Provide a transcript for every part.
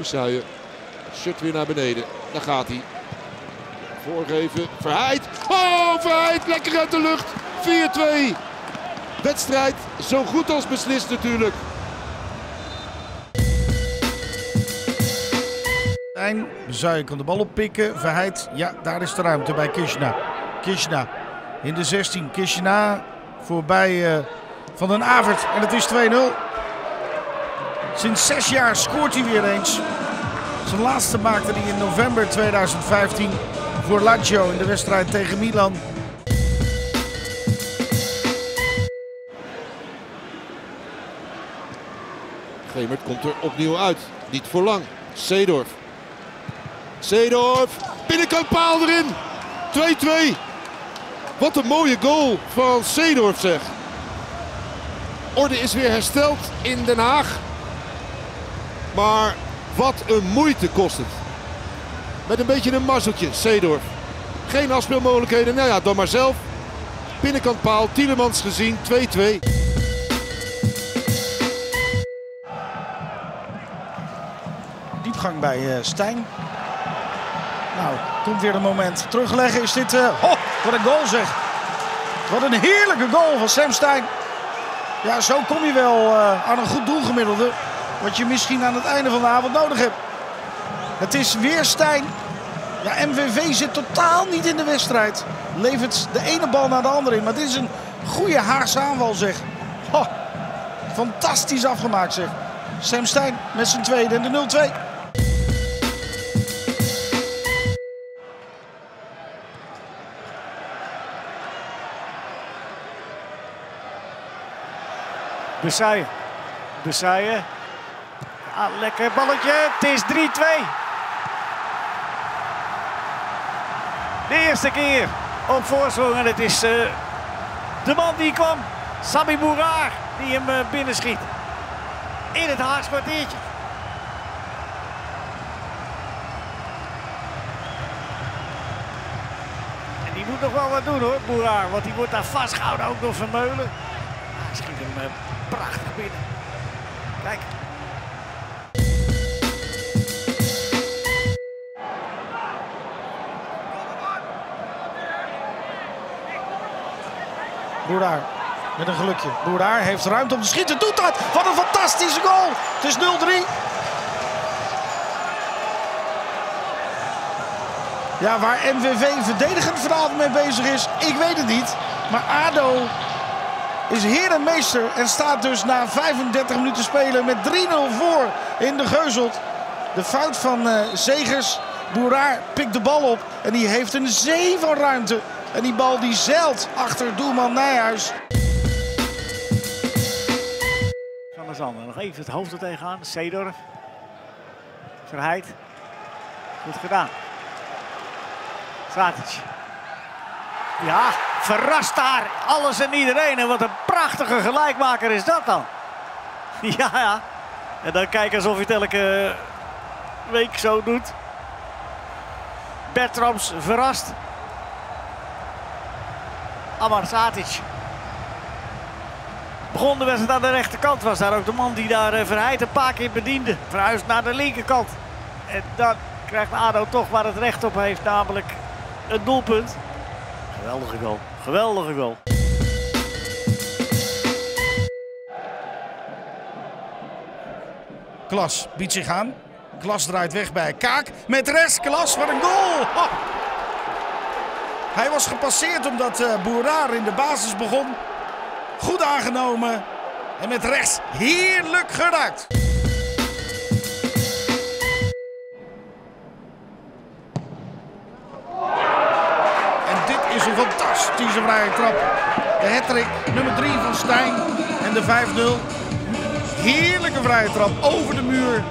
Besuijen. Shut weer naar beneden. Daar gaat hij. Voorgeven. Verheid. Oh, Verheid. Lekker uit de lucht. 4-2. Wedstrijd zo goed als beslist natuurlijk. Besuijen kan de bal oppikken. Verheid. Ja, daar is de ruimte bij Kishna. Kishna in de 16. Kishna voorbij Van den Avert. En het is 2-0. Sinds 6 jaar scoort hij weer eens. Zijn laatste maakte hij in november 2015 voor Lazio in de wedstrijd tegen Milan. Gemert komt er opnieuw uit. Niet voor lang. Seedorf. Seedorf. Binnenkant paal erin. 2-2. Wat een mooie goal van Seedorf zeg. Orde is weer hersteld in Den Haag. Maar wat een moeite kost het. Met een beetje een mazzeltje, Seedorf. Geen afspeelmogelijkheden, nou ja, dan maar zelf. Binnenkant paal, Tielemans gezien, 2-2. Diepgang bij Stijn. Nou, komt weer een moment. Terugleggen is dit... wat een goal zeg. Wat een heerlijke goal van Sam Stein. Ja, zo kom je wel aan een goed doelgemiddelde. Wat je misschien aan het einde van de avond nodig hebt. Het is weer Stijn. Ja, MVV zit totaal niet in de wedstrijd. Levert de ene bal naar de andere in. Maar dit is een goede Haagse aanval zeg. Fantastisch afgemaakt zeg. Sam Stein met zijn tweede en de 0-2. Besuijen. Besuijen. Ah, lekker balletje. Het is 3-2. De eerste keer op voorsprong. En het is de man die kwam. Sami Bouraar die hem binnenschiet. In het Haags kwartiertje. En die moet nog wel wat doen hoor, Bouraar. Want die wordt daar vastgehouden ook door Vermeulen. Hij schiet hem prachtig binnen. Kijk. Bouraar met een gelukje. Bouraar heeft ruimte om te schieten. Doet dat! Wat een fantastische goal! Het is 0-3. Ja, waar MVV verdedigend vanavond mee bezig is, ik weet het niet. Maar ADO is heer en meester en staat dus na 35 minuten spelen met 3-0 voor in de Geuzelt. De fout van Zegers. Bouraar pikt de bal op en die heeft een zee van ruimte. En die bal die zeilt achter doelman Nijhuis. Van der Zanden nog even het hoofd er tegenaan. Seedorf. Verheid. Goed gedaan. Svatic. Ja, verrast daar alles en iedereen. En wat een prachtige gelijkmaker is dat dan. Ja. En dan kijken alsof hij het elke week zo doet. Bertrams verrast. Amar Svatic. Begon de wedstrijd aan de rechterkant. Was daar ook de man die daar Verheid een paar keer bediende. Verhuisd naar de linkerkant. En dan krijgt ADO toch waar het recht op heeft. Namelijk een doelpunt. Geweldige goal. Geweldige goal. Klas biedt zich aan. Klas draait weg bij Kaak. Met rechts Klas, wat een goal! Oh. Hij was gepasseerd omdat Bouraar in de basis begon. Goed aangenomen. En met rechts heerlijk geraakt. En dit is een fantastische vrije trap. De hattrick nummer 3 van Stijn. En de 5-0. Heerlijke vrije trap over de muur.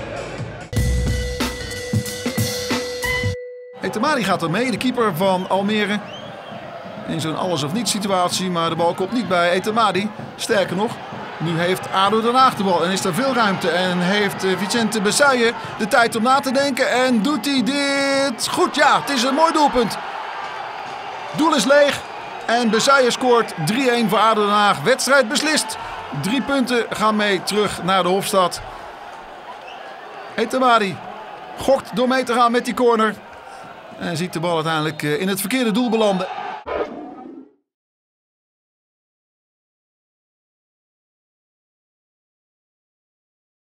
Etemadi gaat er mee, de keeper van Almere. In zo'n alles of niets situatie, maar de bal komt niet bij Etemadi. Sterker nog, nu heeft ADO Den Haag de bal en is er veel ruimte. En heeft Vicente Besuijen de tijd om na te denken. En doet hij dit goed? Ja, het is een mooi doelpunt. Doel is leeg en Besuijen scoort 3-1 voor ADO Den Haag. Wedstrijd beslist. 3 punten gaan mee terug naar de Hofstad. Etemadi gokt door mee te gaan met die corner. En ziet de bal uiteindelijk in het verkeerde doel belanden.